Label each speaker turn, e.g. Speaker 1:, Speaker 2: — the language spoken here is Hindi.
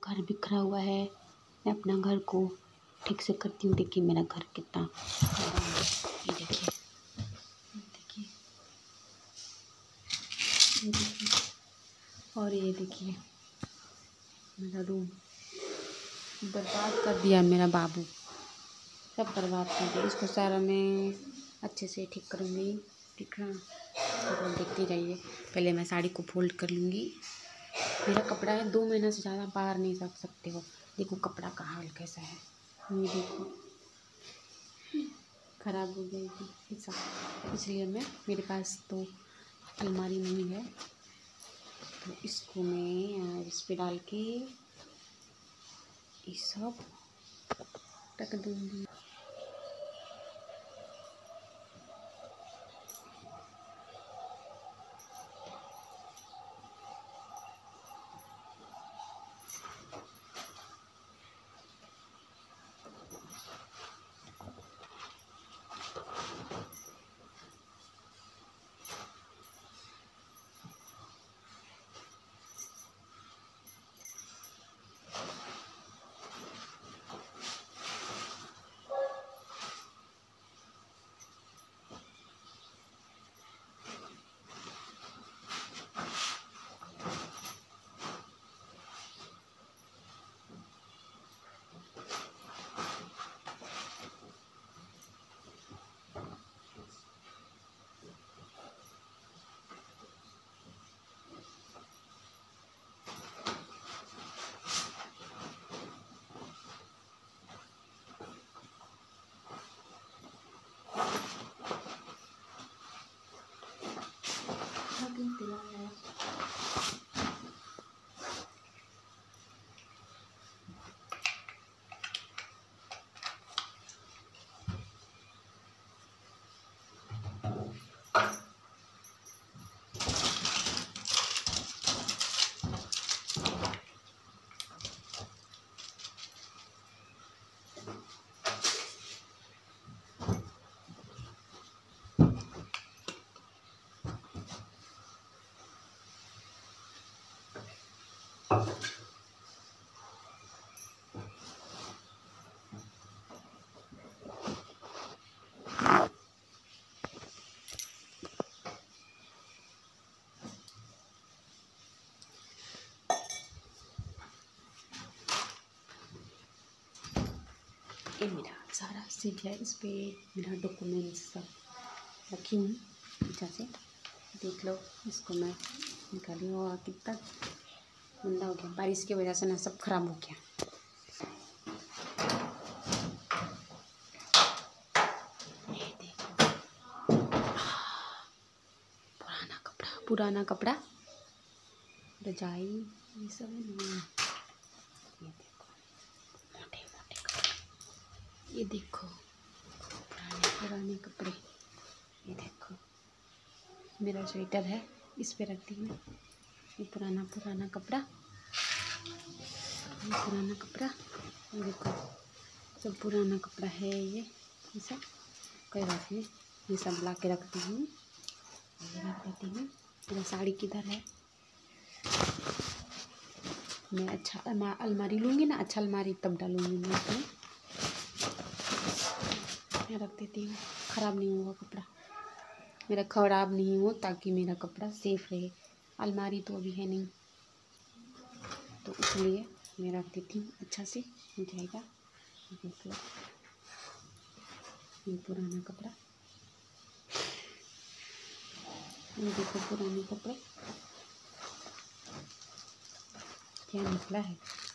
Speaker 1: घर बिखरा हुआ है। मैं अपना घर को ठीक से करती हूँ। देखिए मेरा घर कितना ये देखिए, देखिए, ये देखिए, और ये देखिए मेरा रूम बर्बाद कर दिया मेरा बाबू, सब बर्बाद कर दिया। इसको सारा मैं अच्छे से ठीक करूँगी, ठीक है। तो देखती रहिए। पहले मैं साड़ी को फोल्ड कर लूँगी। मेरा कपड़ा है 2 महीना से ज़्यादा बाहर नहीं रख सकते हो। देखो कपड़ा का हाल कैसा है, ये देखो ख़राब हो जाएगी ऐसा। इसलिए मेरे पास तो अलमारी नहीं है, तो इसको मैं इस पे डाल के ये सब रख दूँगी। ये मेरा सारा सीट है, इस पे मेरा डॉक्यूमेंट्स सब रखी हूँ अच्छा से। देख लो, इसको मैं निकाली हूँ और कितना गंदा हो गया, बारिश की वजह से ना सब खराब हो गया। ये देखो पुराना कपड़ा रजाई ये सब है ना। ये देखो मोटे मोटे कपड़े, ये देखो पुराने कपड़े, ये देखो मेरा स्वेटर है, इस पे रखती हूँ। ये पुराना कपड़ा, ये पुराना कपड़ा, ये देखो सब पुराना कपड़ा है। ये सब कोई बात नहीं, ये सब ला के रखती हूँ, ये रख देती हूँ। मेरा साड़ी किधर है? मैं अच्छा अलमारी लूँगी ना, अच्छा अलमारी तब डालूँगी मैं इसमें। मैं रख देती हूँ, ख़राब नहीं होगा कपड़ा मेरा, ख़राब नहीं हो, ताकि मेरा कपड़ा सेफ रहे। अलमारी तो अभी है नहीं, तो इसलिए मैं रख देती हूँ, अच्छा से हो जाएगा। देख लो ये पुराना कपड़ा, ये देखो पुराने कपड़े क्या निकला है।